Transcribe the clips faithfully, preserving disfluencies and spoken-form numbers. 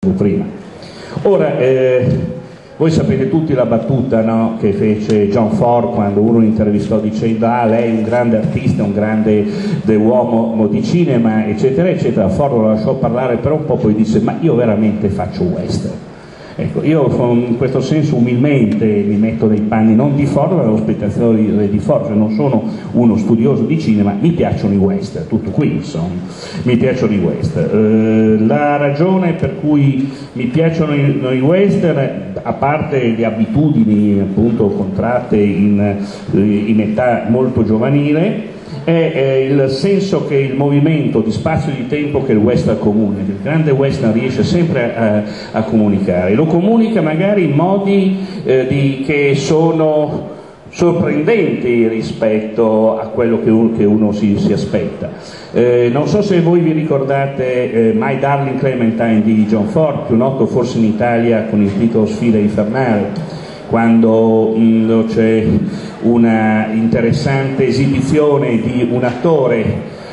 prima. Ora, eh, voi sapete tutti la battuta, no, che fece John Ford quando uno lo intervistò dicendo ah, lei è un grande artista, un grande uomo di cinema, eccetera, eccetera. Ford lo lasciò parlare per un po', poi disse ma io veramente faccio western. Ecco, io in questo senso umilmente mi metto nei panni non di Ford, ma dello spettatore di Ford, cioè non sono uno studioso di cinema, mi piacciono i western, tutto qui insomma, mi piacciono i western. Eh, la ragione per cui mi piacciono i, i western, a parte le abitudini appunto contratte in, in età molto giovanile, è eh, il senso che il movimento di spazio e di tempo che il western comunica, il grande western riesce sempre a, a comunicare, lo comunica magari in modi eh, di, che sono sorprendenti rispetto a quello che uno, che uno si, si aspetta. Eh, non so se voi vi ricordate eh, My Darling Clementine di John Ford, più noto forse in Italia con il titolo Sfida infernale, quando mh, c'è una interessante esibizione di un attore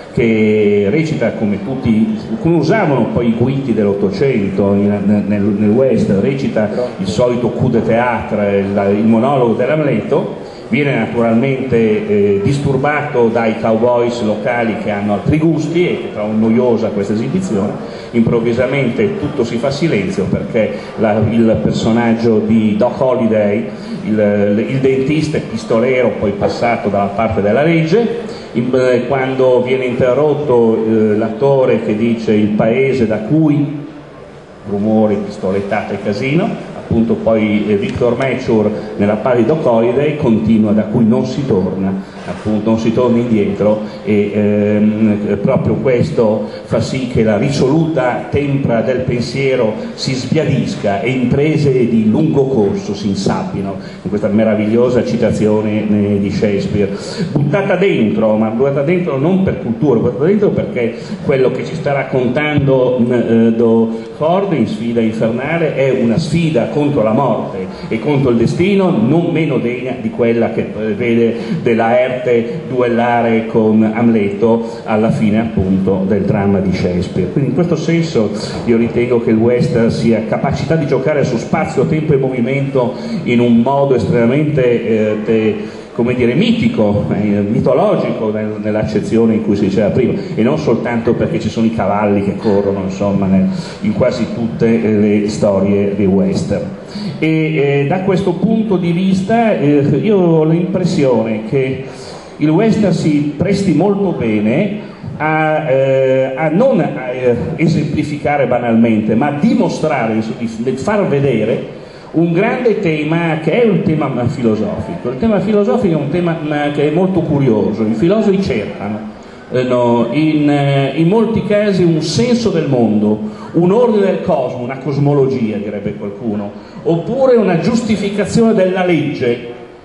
che recita come tutti, come usavano poi i guiti dell'Ottocento nel, nel western, recita il solito coup de théâtre, il, il monologo dell'Amleto, viene naturalmente eh, disturbato dai cowboys locali che hanno altri gusti e che trovano noiosa questa esibizione. Improvvisamente tutto si fa silenzio perché la, il personaggio di Doc Holliday, il, il dentista e pistolero poi passato dalla parte della legge, in, eh, quando viene interrotto eh, l'attore che dice il paese da cui, rumori, pistolettate e casino, appunto poi eh, Victor Mature nella parte di Doc Holliday continua da cui non si torna, appunto non si torna indietro e ehm, proprio questo fa sì che la risoluta tempra del pensiero si sbiadisca e imprese di lungo corso si insappino, in questa meravigliosa citazione eh, di Shakespeare, buttata dentro, ma buttata dentro non per cultura, buttata dentro perché quello che ci sta raccontando eh, do Ford in Sfida infernale è una sfida contro la morte e contro il destino non meno degna di quella che vede De Laerte duellare con Amleto alla fine appunto del dramma di Shakespeare. Quindi in questo senso io ritengo che il western sia capacità di giocare su spazio, tempo e movimento in un modo estremamente eh, te, come dire, mitico, eh, mitologico nel, nell'accezione in cui si diceva prima, e non soltanto perché ci sono i cavalli che corrono insomma nel, in quasi tutte le storie dei western. E eh, da questo punto di vista eh, io ho l'impressione che il western si presti molto bene a, eh, a non a, eh, esemplificare banalmente, ma a dimostrare, a far vedere un grande tema che è un tema filosofico. Il tema filosofico è un tema che è molto curioso, i filosofi cercano eh, no, in, eh, in molti casi un senso del mondo, un ordine del cosmo, una cosmologia direbbe qualcuno, oppure una giustificazione della legge,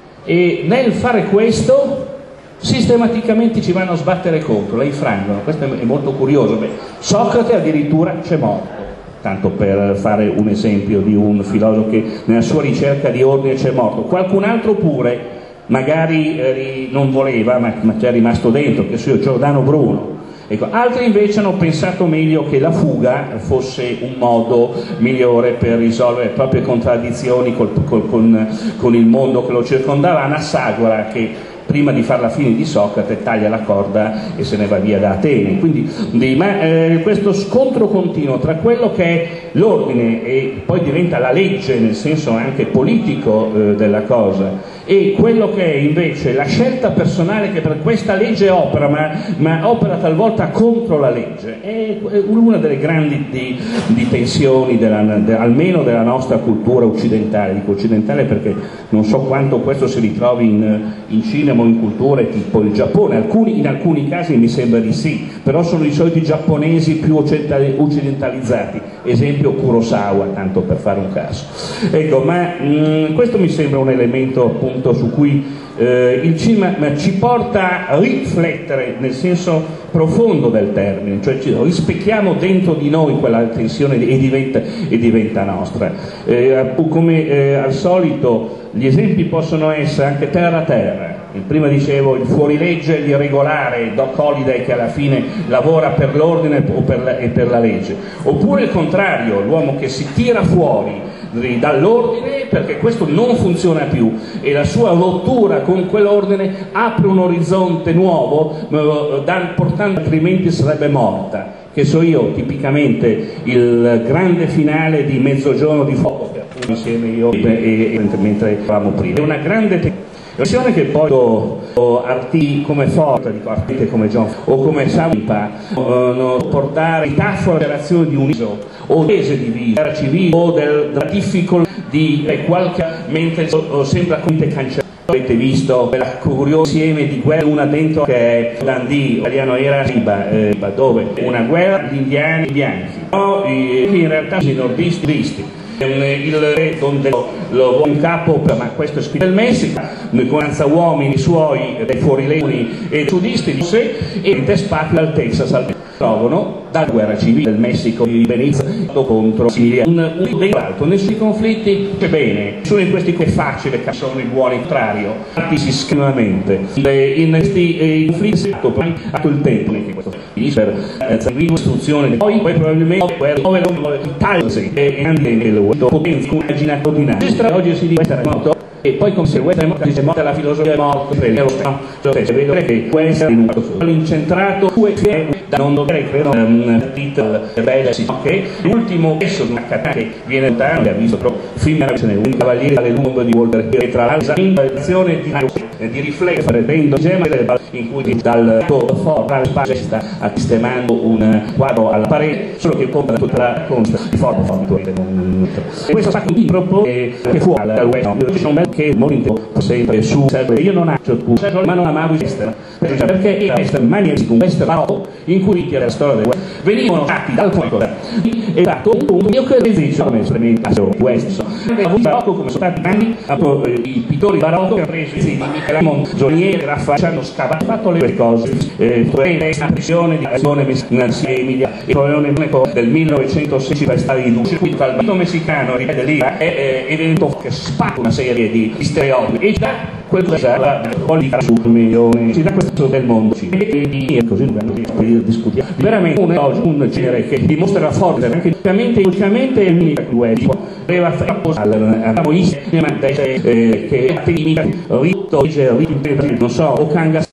e nel fare questo sistematicamente ci vanno a sbattere contro, la infrangono. Questo è molto curioso. Beh, Socrate addirittura c'è morto, tanto per fare un esempio di un filosofo che nella sua ricerca di ordine c'è morto. Qualcun altro pure magari eh, non voleva, ma, ma c'è rimasto dentro, che sia Giordano Bruno. Ecco, altri invece hanno pensato meglio che la fuga fosse un modo migliore per risolvere le proprie contraddizioni col, col, con, con il mondo che lo circondava. Anassagora, che prima di fare la fine di Socrate taglia la corda e se ne va via da Atene. Quindi di, ma, eh, questo scontro continuo tra quello che è l'ordine e poi diventa la legge nel senso anche politico eh, della cosa, e quello che è invece la scelta personale che per questa legge opera, ma, ma opera talvolta contro la legge, è una delle grandi di, di tensioni della, de, almeno della nostra cultura occidentale. Dico occidentale perché non so quanto questo si ritrovi in, in cinema o in culture tipo il Giappone. Alcuni, in alcuni casi mi sembra di sì, però sono i soliti giapponesi più occidentalizzati, esempio Kurosawa, tanto per fare un caso. Ecco, ma mh, questo mi sembra un elemento appunto su cui eh, il cinema ci porta a riflettere nel senso profondo del termine, cioè ci rispecchiamo dentro di noi quella tensione e diventa, e diventa nostra. Eh, come eh, al solito gli esempi possono essere anche terra a terra. Prima dicevo il fuorilegge, l'irregolare, Doc Holliday che alla fine lavora per l'ordine o per la, e per la legge, oppure il contrario, l'uomo che si tira fuori dall'ordine perché questo non funziona più e la sua rottura con quell'ordine apre un orizzonte nuovo, portando altrimenti sarebbe morta. Che so io, tipicamente il grande finale di Mezzogiorno di fuoco, che appunto insieme io e, e, e mentre eravamo prima, è una grande versione che poi artisti come Ford, dico artisti come John o come Sampa uh, portare metafora dell'azione di un iso o tese di vita civile o del, della difficoltà di eh, qualche mentre oh, sembra come cancellato. Avete visto quella curiosa insieme di guerre, una dentro che è Dundee, italiano era Riba, eh, dove una guerra di indiani e bianchi, no, eh, in realtà i nordisti. Il re donde lo, lo vuole in capo, ma questo è scritto del Messico, con uomini suoi, dei fuorilegoni e sudisti di sé, e Despacito al Texas, al trovano dalla guerra civile del Messico di Venezia contro Sicilia. Un, un dei l'altro, nessun conflitti, che bene, sono in questi che è facile che sono i buoni contrario, altri si scrivamente. In questi eh, conflitti ha fatto il tempo che questo per eh, istruzione, poi, poi probabilmente dove l'Italia e anche nel potenza immaginato dinamica. Oggi si dice terremoto e poi come se il terremoto dice morta la filosofia è morta, vedo che questo è incentrato da non dover creare un titolo che l'ultimo esso di una catena che viene lontano, ha visto troppo film, un cavaliere alle lunghe di Walter Hill, tra l'altro l'azione di, di riflettere dentro in cui dal forte al spazio sta sistemando un quadro alla parete, solo che compra tutta la consta di forma forte. Questo sacco di propone che fu dal web che molto sempre su io non faccio ma non amavo estera perché era estera mania con questo barocco in cui era la storia del web venivano fatti dal qualcosa e dato un punto io credo che sia come sperimentato questo il barocco come sono stati grandi i pittori barocco che hanno preso di Michelangelo Giolieri Raffaello hanno scavato fatto le cose eh una pressione di azione Emilia il problema del millenovecentosedici per stare in un circuito al bito messicano dell'Ira è evento che spacca una serie di stereotipi e già quel che è la politica sul milione si dà questo del mondo e così dobbiamo discutere veramente un, un genere che dimostra forte anche ultimamente ultimamente il minico aveva fatto abbiamo insieme che ritto non so o Kanga